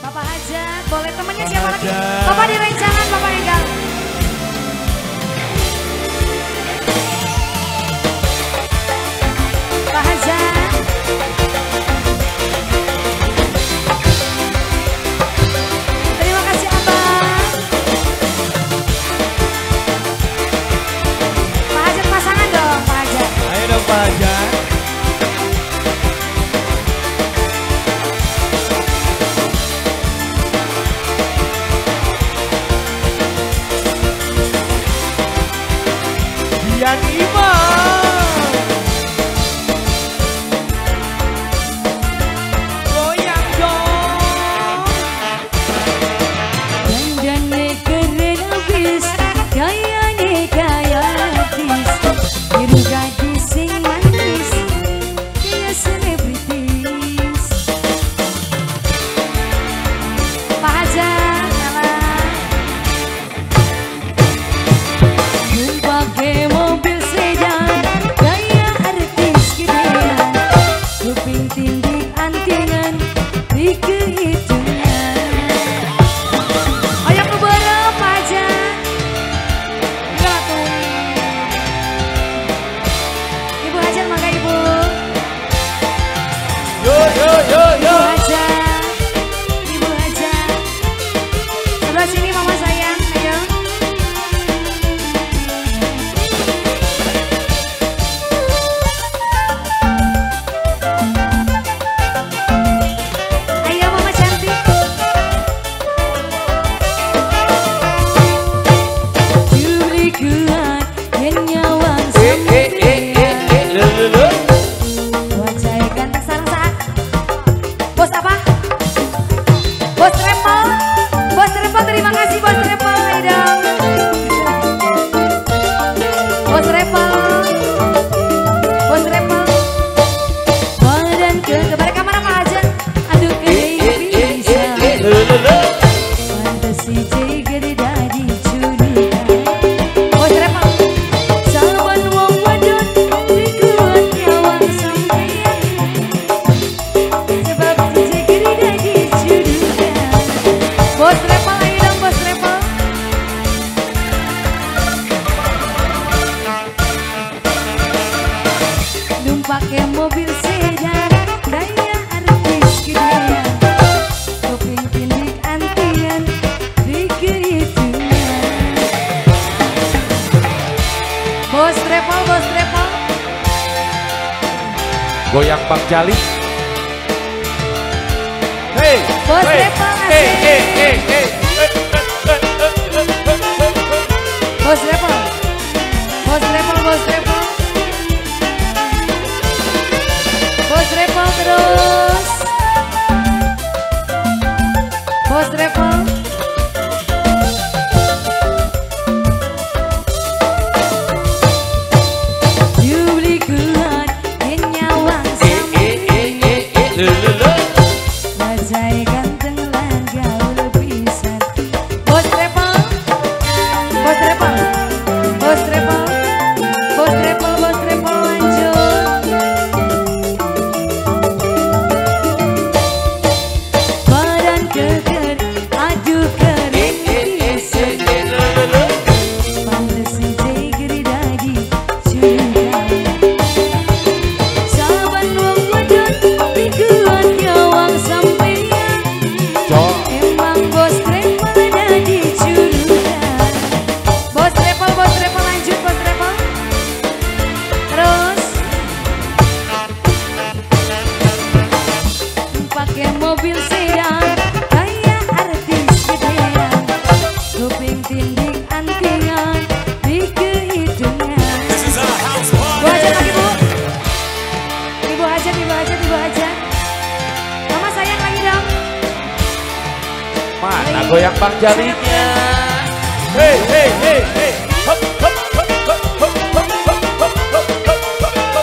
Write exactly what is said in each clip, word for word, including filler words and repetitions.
Bapak Hajat, boleh temennya siapa lagi? Bapak di Rencangan, Bapak Enggal. Pak Hajat. Terima kasih Abang. Pak Hajat pasangan dong, Pak Hajat. Ayo dong Pak Hajat. Dian Imam, goyang dong. Dandannya keren abis, gayanya gaya artis, biru gadis sing manis, kayak selebritis. Pak Hajat, salah. Gun pakai mobil sedan, gaya artis gedean, kuping tindik antingan, di kehitungan. Oh yang ngebareng Pak Hajat. Enggak tuh. Ibu Hajat mangga Ibu. Yo yo yo yo. Ibu Hajat. Ibu Hajat. Sebelah sini Mama sayang, ayo. Ayo Mama cantik. Juli kuat dan nyawang Eh eh eh eh eh le le le. wajah ganteng sarang saat. Bos apa? Bos Travel. Bos Travel terima kasih Bos Travel. Ayo dong. Bos Travel. Bos Travel. Badan ke kepada kamar apa aja? Aduh Eh eh eh eh bisa. eh le le le. Fantasi jika didadi curiga. Bos Travel. Saban wong wadon dikuat nyawang sampeyan. Sebab jika didadi curiga. Bos Travel ayo dong Bos Travel. Numpake mobil sedan, gaya artis gedean, kuping tindik antian, di kehitungan. Bos Travel, Bos Travel. Goyang Bang Jali. Hey, Bos hey, Travel, hey, asik. hey, hey, hey. Bos Travel. Bos Travel, Bos Travel. Bos Travel terus. Bos Travel. Juli kuat dan nyawang Eh eh sampeyan. eh eh eh le le le. Wajah ganteng lan gaul pisan. Bos Travel. Bos Travel. Bos Travel. Bos Travel, Bos Travel lanjut. Badan keker, adu Eh kering eh eh pisan. eh eh le le le. Fantasi jegeri dadi curiga. Saban wong wadon dikuat nyawang sampeyan. Cok. Emang Bos Travel dadi curiga. Bos Travel, Bos Travel lanjut Bos Travel. Terus pakai mobil sedan, gaya artis gedean, kuping tindik antingan, di kehitungan. Ibu Hajat lagi Bu. Ibu Hajat, Ibu Hajat, Ibu Hajat. Mama sayang lagi dong. Mana goyang Bang Jalinya? Hey hey hey hey. Hop hop hop hop hop hop hop hop hop hop hop.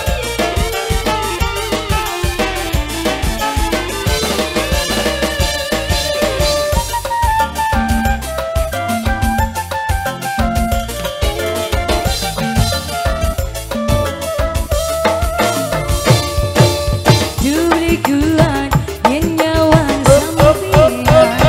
Juli kuat, yen nyawang sampeyan.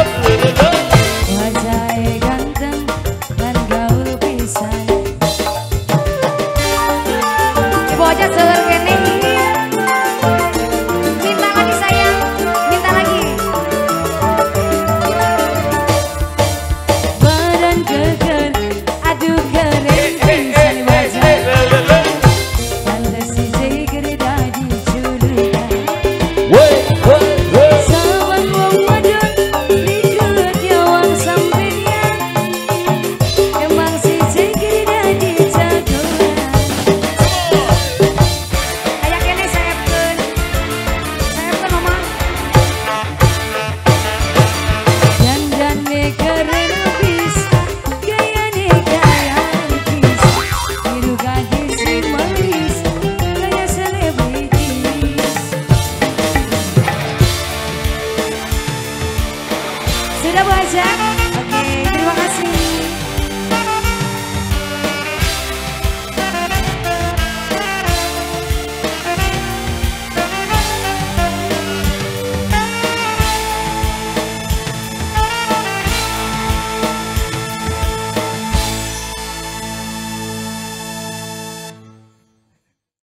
Sudah Bu Ajeng?